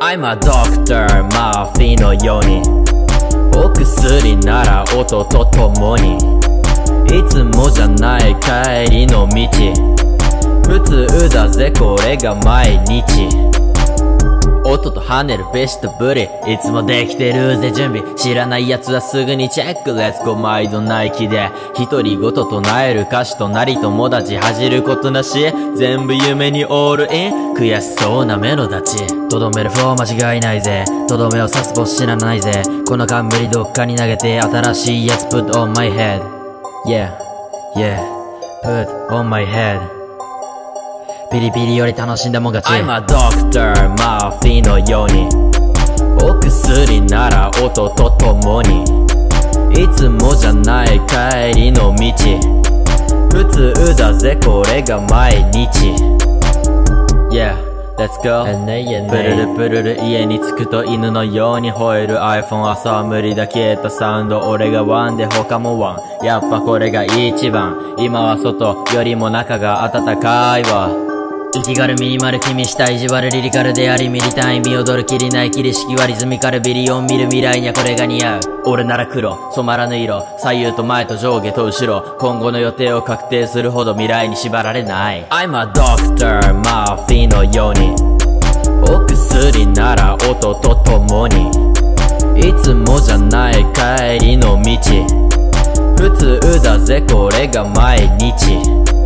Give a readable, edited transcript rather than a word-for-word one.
I'm a doctor マーフィーのようにお薬なら音とともにいつもじゃない帰りの道普通だぜこれが毎日音と跳ねるベストブリいつもできてるぜ準備知らない奴はすぐにチェックレッツゴー毎度ナイキで独り言唱える歌詞となり友達恥じることなし全部夢にオールイン悔しそうな目の立ちとどめるフロー間違いないぜとどめを刺すボス知らないぜこの冠どっかに投げて新しいやつ put on my head Yeah yeah put on my headピリピリより楽しんだもん勝ち I'm a doctor マーフィーのようにお薬なら音とともにいつもじゃない帰りの道普通だぜこれが毎日 Yeah Let's go プルルプルル家に着くと犬のように吠える iPhone 朝は無理だ消えたサウンド俺がワンで他もワンやっぱこれが一番今は外よりも中が暖かいわ生きがるミニマル気にした意地悪リリカルでありミリ単位見踊るきりない切り式はリズミカルビリオン見る未来にはこれが似合う俺なら黒染まらぬ色左右と前と上下と後ろ今後の予定を確定するほど未来に縛られない I'm a doctor マーフィーのようにお薬なら音とともにいつもじゃない帰りの道普通だぜこれが毎日